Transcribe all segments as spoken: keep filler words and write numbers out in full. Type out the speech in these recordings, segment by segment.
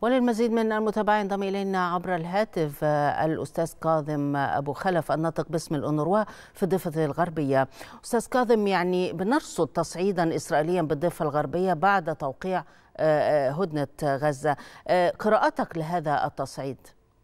وللمزيد من المتابعة ينضم إلينا عبر الهاتف الأستاذ كاظم أبو خلف الناطق باسم الأونروا في الضفة الغربية. أستاذ كاظم، يعني بنرصد تصعيدا إسرائيليا بالضفة الغربية بعد توقيع هدنة غزة، قراءتك لهذا التصعيد؟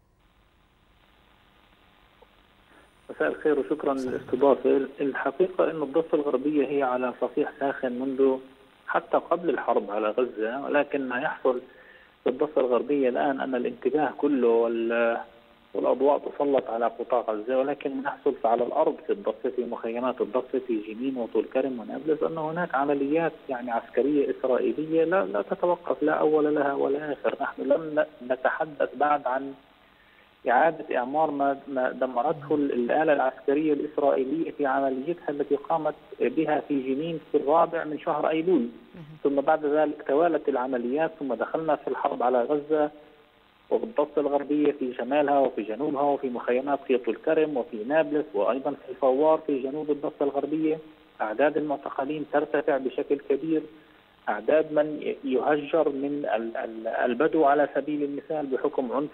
مساء الخير وشكرا للاستضافة. الحقيقة أن الضفة الغربية هي على صفيح ساخن منذ حتى قبل الحرب على غزة، ولكن ما يحصل في الضفة الغربية الآن أن الانتباه كله والأضواء تسلط على قطاع غزة، ولكن نحصل على الأرض في الضفة، في مخيمات الضفة في جنين وطول كرم ونابلس، أن هناك عمليات يعني عسكرية إسرائيلية لا لا تتوقف، لا أول لها ولا آخر. نحن لم نتحدث بعد عن إعادة إعمار ما دمرته الآلة العسكرية الإسرائيلية في عمليتها التي قامت بها في جنين في الرابع من شهر أيلول، ثم بعد ذلك توالت العمليات، ثم دخلنا في الحرب على غزة وبالضفة الغربية في شمالها وفي جنوبها وفي مخيمات في طول كرم وفي نابلس وأيضا في فوار في جنوب الضفة الغربية. أعداد المعتقلين ترتفع بشكل كبير، أعداد من يهجر من البدو على سبيل المثال بحكم عنف.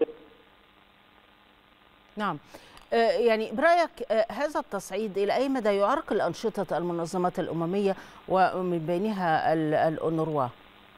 نعم، يعني برأيك هذا التصعيد إلى أي مدى يعرقل أنشطة المنظمات الأممية ومن بينها الأونروا؟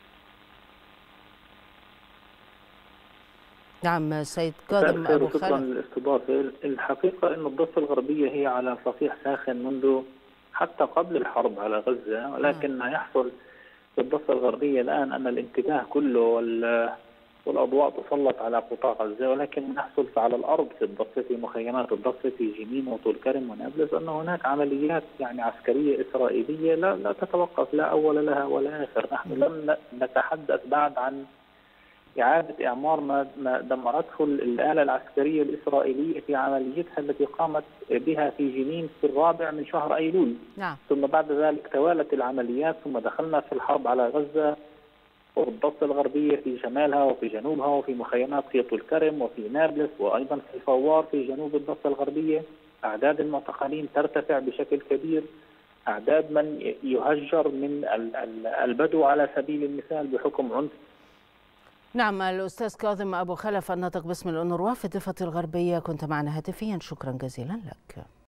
نعم سيد كاظم أبو خلف. شكرا للاستضافة. الحقيقة أن الضفة الغربية هي على صفيح ساخن منذ حتى قبل الحرب على غزة، ولكن ما يحصل في الضفة الغربية الآن أن الانتباه كله وال والأضواء تسلط على قطاع غزة، ولكن نحصل على الأرض في الضفة، في مخيمات الضفة في جنين وطول كرم ونابلس، أن هناك عمليات يعني عسكرية إسرائيلية لا لا تتوقف، لا أول لها ولا آخر. نحن لم نتحدث بعد عن إعادة إعمار ما دمرته الآلة العسكرية الإسرائيلية في عمليتها التي قامت بها في جنين في الرابع من شهر أيلول، نعم. ثم بعد ذلك توالت العمليات، ثم دخلنا في الحرب على غزة والضفة الغربية في شمالها وفي جنوبها وفي مخيمات في طول كرم وفي نابلس وأيضا في فوار في جنوب الضفة الغربية. أعداد المعتقلين ترتفع بشكل كبير، أعداد من يهجر من البدو على سبيل المثال بحكم عنف. نعم، الأستاذ كاظم أبو خلف الناطق باسم الأونروا في الضفة الغربية كنت معنا هاتفيا، شكرا جزيلا لك.